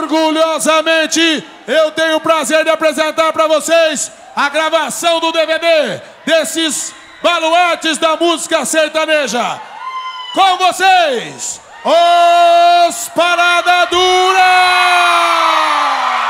Orgulhosamente, eu tenho o prazer de apresentar para vocês a gravação do DVD desses baluartes da música sertaneja. Com vocês, os Parada Dura!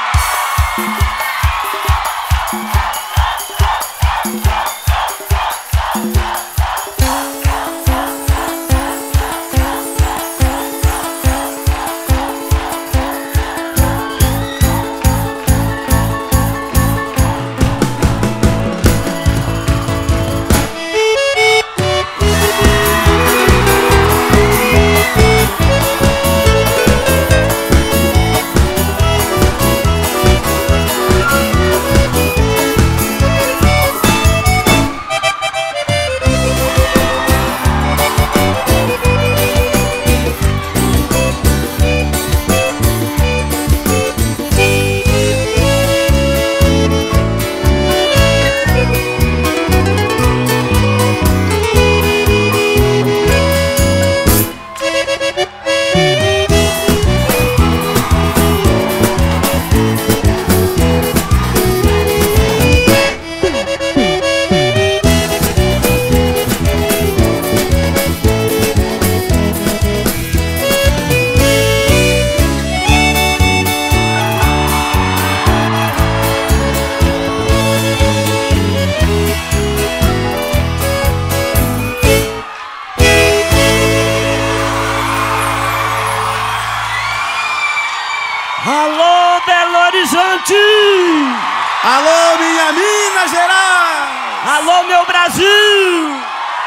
Alô, Belo Horizonte! Alô, minha Minas Gerais! Alô, meu Brasil!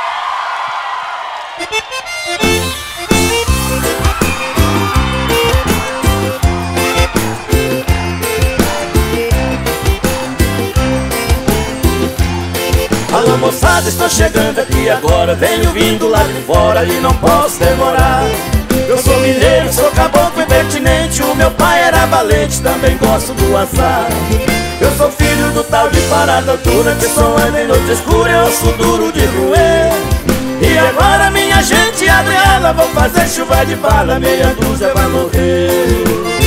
Alô, moçada, estou chegando aqui agora. Venho vindo lá de fora e não posso demorar. Eu sou mineiro, sou caboclo e pertinente. O meu pai era valente, também gosto do azar. Eu sou filho do tal de Parada Dura, que só anda em noite escura, eu sou duro de roer. E agora minha gente abre ela, vou fazer chuva de bala, meia dúzia vai morrer.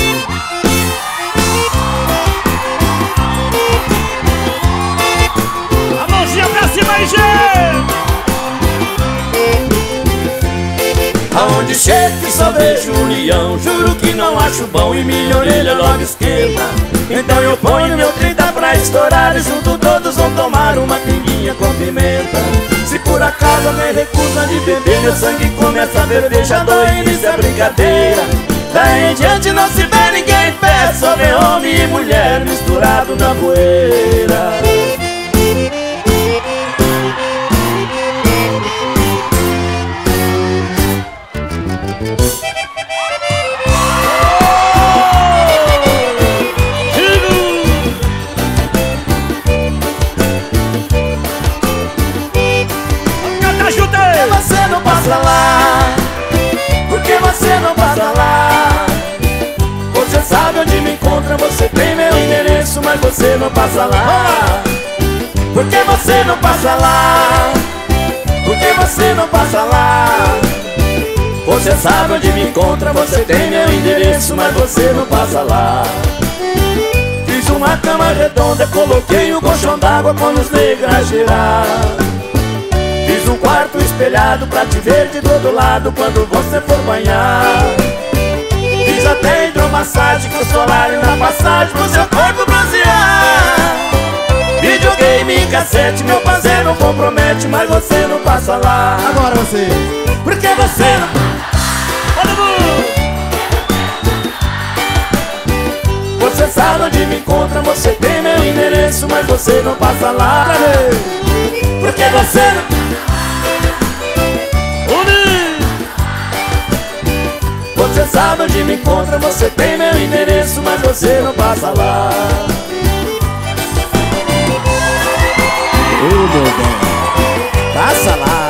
A mãozinha pra cima aí, gente! Aonde chego só vejo união, juro que não acho bom e minha orelha logo esquenta. Então eu ponho meu 30 pra estourar e junto todos vão tomar uma pinguinha com pimenta. Se por acaso alguém recusa de beber, meu sangue começa a ferver, já dói início a brincadeira. Daí em diante não se vê ninguém em pé, só vê homem e mulher misturado na poeira. Por que você não passa lá? Você sabe onde me encontra, você tem meu endereço, mas você não passa lá. Por que você não passa lá? Por que você não passa lá? Você sabe onde me encontra, você tem meu endereço, mas você não passa lá. Fiz uma cama redonda, coloquei um colchão d'água com luz negra a girar. Fiz um quarto espelhado pra te ver de todo lado quando você for banhar. Fiz até hidromassagem com solar na passagem pro seu corpo bronzear. Videogame e cassete, meu parceiro não compromete, mas você não passa lá. Agora você. Por que você não... Você sabe onde me encontra, você tem meu endereço, mas você não passa lá. Por que você não... Você sabe onde me encontra, você tem meu endereço, mas você não passa lá. Ô, meu bem, passa lá.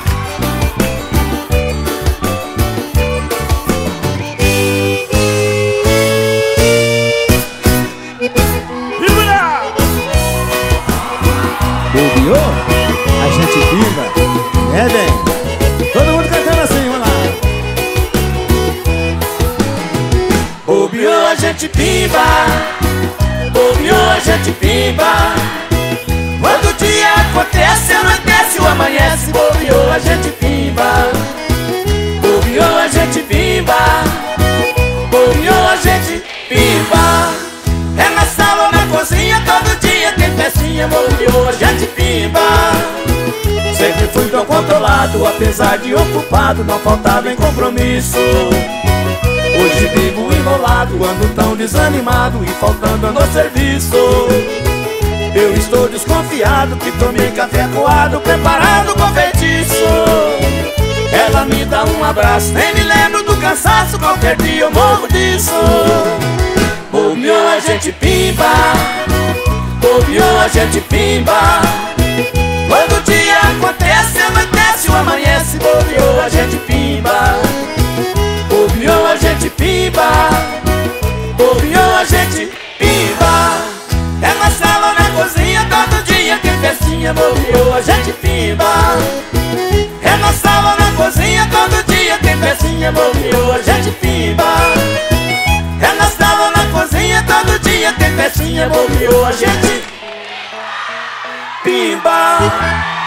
Bobeou? A gente viva. É, bem. Todo mundo cantando assim, vamos lá. Bobeou. bobeou, a gente pimba. Bobeou, a gente pimba. Quando o dia acontece, anoitece ou amanhece, bobeou, a gente pimba. Bobeou, a gente pimba. Bobeou, a gente pimba. É na sala ou na cozinha, todo dia tem festinha, bobeou, a gente pimba. Sempre fui tão controlado, apesar de ocupado, não faltava em compromisso. Hoje vivo enrolado, ando tão desanimado e faltando no serviço. Eu estou desconfiado que tomei café coado, preparado com feitiço. Ela me dá um abraço, nem me lembro do cansaço, qualquer dia eu morro disso. Bobeou, a gente pimba. Bobeou, a gente pimba. Quando o dia acontece, anoitece ou amanhece, bobeou, a gente pimba. Bobeou, a gente pimba. Bobeou, a gente pimba. É na sala ou na cozinha, todo dia tem festinha, bobeou, a gente pimba. É na sala ou na cozinha, todo dia tem festinha, bobeou, a gente pimba. É na sala ou na cozinha, todo dia tem festinha, bobeou, a gente pimba.